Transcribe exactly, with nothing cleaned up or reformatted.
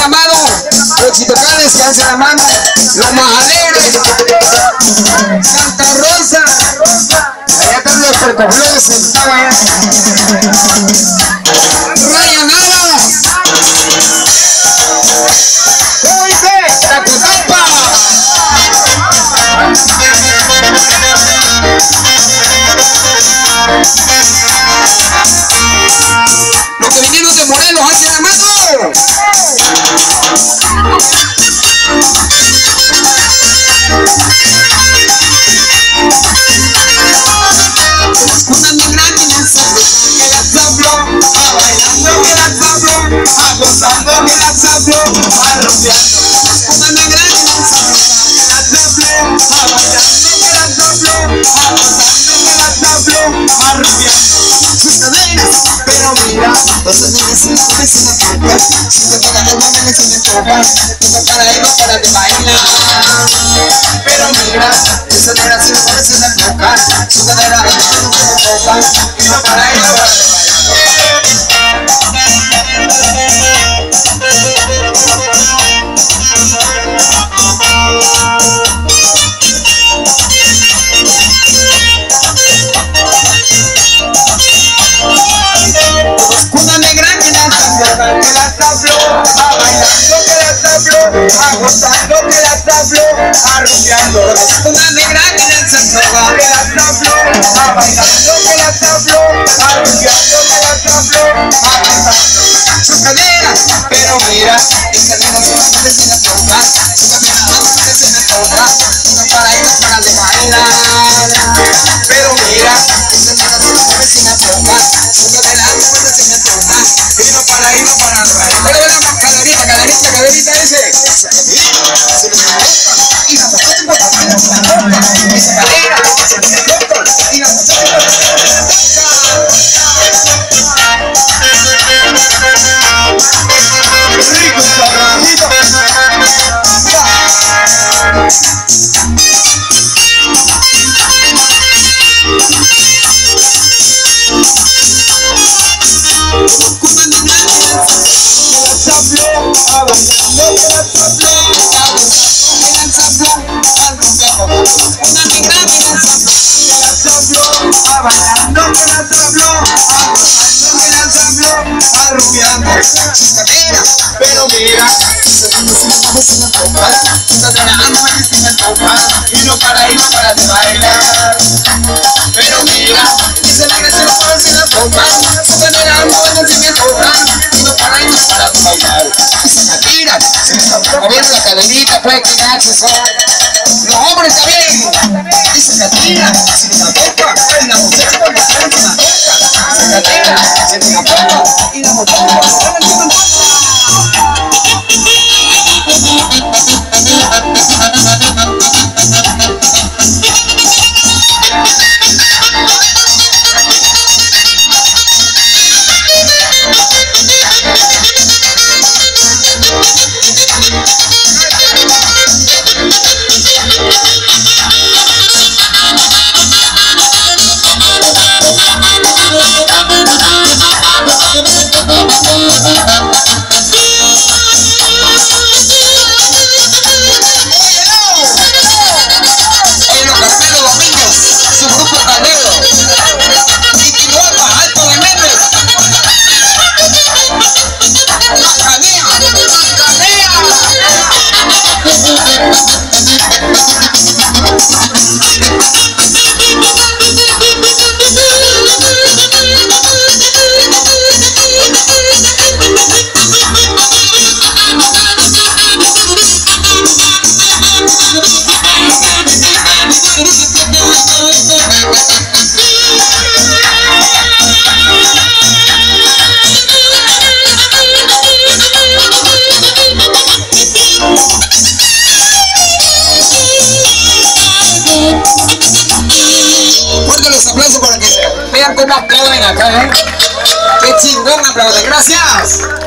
llamado los chitocales que hacen la mano, los más alegres, Santa Rosa, allá están los percoflores sentados allá, Rayanada, ¿cómo dice? Tacotampa. Los que vinieron de Morelos hacen la mano. Una negra que la sabló, que la sabló, a bailando que la sabló, a gozando que la sabló, a rumbeando. Una negra que la sabló, que la sabló, a bailando que la sabló, a gozando que la sabló, a rumbeando. Sus cadenas, pero mira, esas nenas se me parecen a tocar. Si te toca el mamá se me toca, toca para ellos para de bailar. Pero mira, esas nenas se me parecen a tocar. Su cadera es una toca, y no para ellos para de una negra que la sabló, que la sabló, a bailando que la sabló, a gozando que la sabló, a rumbeando. Una negra que la sabló, que la sabló, a bailando que la sabló, a rumbeando que la sabló, a gozando. Su cadera, pero mira, esa negra se me parece a tocar, su cadera no me parece a tocar, no para ir para de bailar. Pero mira, esa negra se me parece a tocar, su cadera no me parece a tocar, y no para ir para de bailar. Pero ven más caderita, caderita, caderita ese. Se le toca, y la mujer se toca, esa cadera, se le toca, y la mujer se toca. Rico sabradito. Una negra que la sabló, a bailando que la sabló, a gozando que la sabló, a rumbeando. Una negra que la sabló, a bailando que la sabló, a gozando que la sabló, a rumbeando. Sus caderas, pero mira, esa niña se me parece a tocar, su cadera no me parece a tocar, y no para ir para de bailar. Pero mira, esa negra se me parece a tocar, su cadera no me parece a tocar, y no para ir para de bailar. Esa Shakira se me está moviendo la caderita, pues que gachos son. Los hombres también. Esa Shakira se me la toca, y la mujer se me la toca. Esa Shakira se me la toca, y la mujer se me la toca. Aplausos para que vean cómo aplauden acá, ¿eh? ¡Qué chingón aplauden! ¡Gracias!